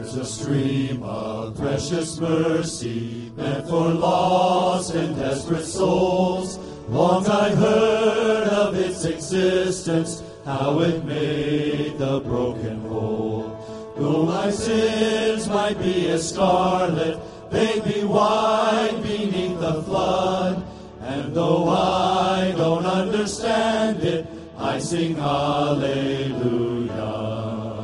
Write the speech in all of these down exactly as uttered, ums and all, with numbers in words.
There's a stream of precious mercy meant for lost and desperate souls. Long I heard of its existence, how it made the broken whole. Though my sins might be as scarlet, they'd be white beneath the flood. And though I don't understand it, I sing hallelujah.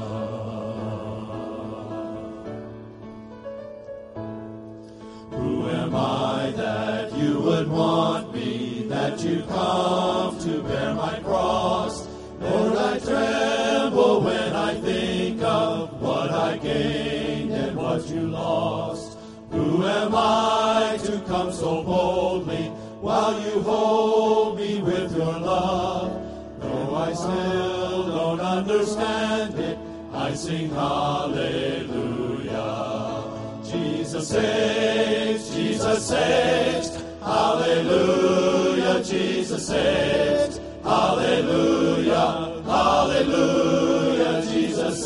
Who am I that you would want me, that you come to bear my cross? Lord, I tremble when I think of what I gained and what you lost. Who am I to come so boldly while you hold me with your love? Though I still don't understand it, I sing hallelujah. Jesus saves, Jesus saves, hallelujah. Jesus saves, hallelujah, hallelujah. Jesus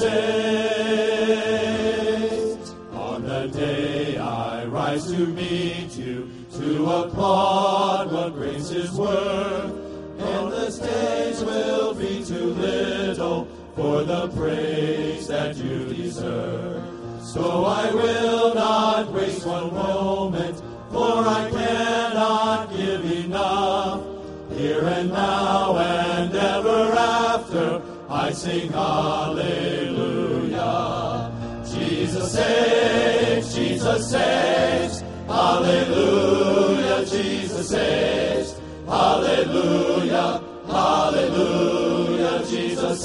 saves. On the day I rise to meet you, to applaud what grace is worth, endless days will be too little for the praise that you deserve. So I will not waste one moment, for I cannot give enough. Here and now and ever after, I sing hallelujah. Jesus saves, Jesus saves, hallelujah. Jesus saves, hallelujah, hallelujah. Jesus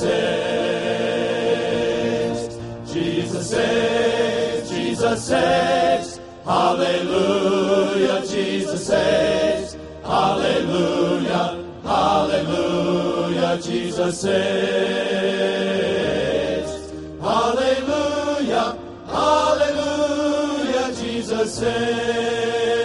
saves, Jesus saves, Jesus saves, hallelujah. Jesus saves, hallelujah, hallelujah. Jesus saves, hallelujah, hallelujah. Jesus saves.